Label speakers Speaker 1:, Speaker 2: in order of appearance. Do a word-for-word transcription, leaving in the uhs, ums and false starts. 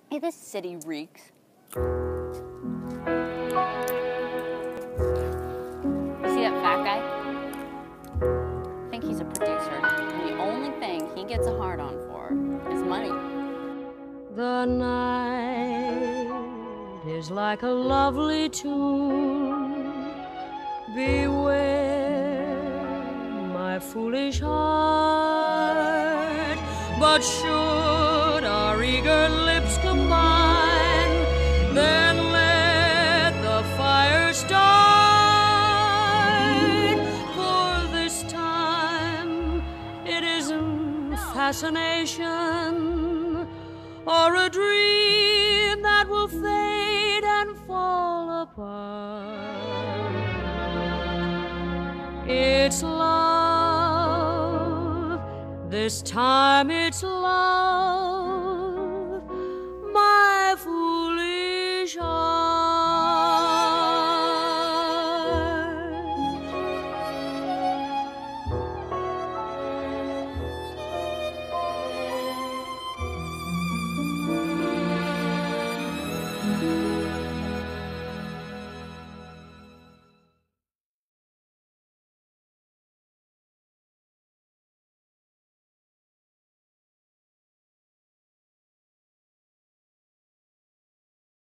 Speaker 1: Hey, this city reeks. You see that fat guy? I think he's a producer. And the only thing he gets a hard-on for is money.
Speaker 2: The night is like a lovely tune. Beware, my foolish heart. But should our eager lips combine, then let the fire start. For this time it isn't fascination or a dream that will fade and fall apart. It's love, this time it's love.